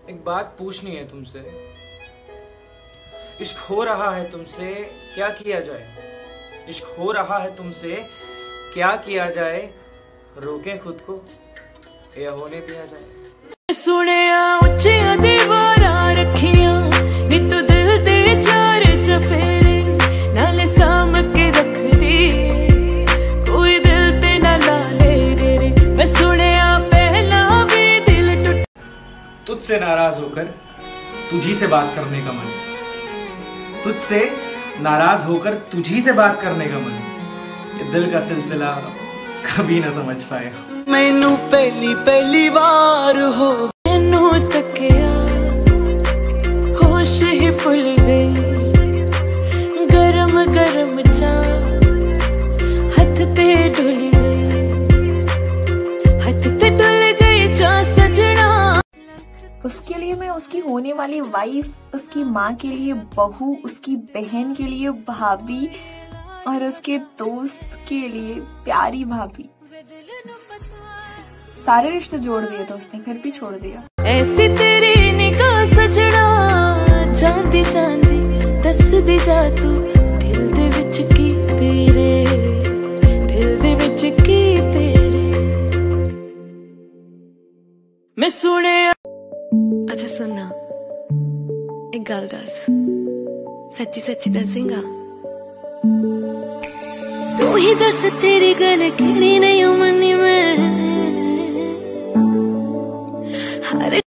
एक बात पूछनी है तुमसे, इश्क हो रहा है तुमसे, क्या किया जाए? इश्क हो रहा है तुमसे, क्या किया जाए? रोकें खुद को या होने दिया जाए? सुनिया उच्चिया दीवारां रखियां नी तू दिल दे चार चफेरे नाले साम के रख दी, कोई दिल ते ना ला ले डेरे। मैं सुनिया पहला भी दिल टूट। तुझसे नाराज होकर तुझी से बात करने का मन, तुझसे नाराज होकर तुझी से बात करने का मन, ये दिल का सिलसिला कभी ना समझ पाएगा। मैनू पहली पहली बार हो मैनू तकिया होश ही भुल गई, गरम गरम चा हथ ते डुल गई, हथ ते डुल गई चा सजना। उसके लिए मैं उसकी होने वाली वाइफ, उसकी माँ के लिए बहू, उसकी बहन के लिए भाभी और उसके दोस्त के लिए प्यारी भाभी, सारे रिश्ते जोड़ दिए तो उसने फिर भी छोड़ दिया। ऐसी तेरी निगाह सजना, जांदी जांदी दस दी जा तू दिल दे विच की तेरे, दिल दे विच की तेरे। मैं सुने। अच्छा सुनना, एक गल दस, सच्ची सच्ची दसेगा? तू ही दस तेरी गल केड़ी नहीं मनी मैं